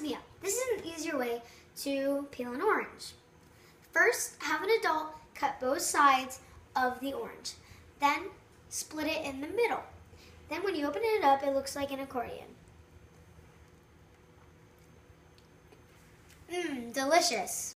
me up. This is an easier way to peel an orange. First, have an adult cut both sides of the orange. Then, split it in the middle. Then when you open it up, it looks like an accordion. Delicious.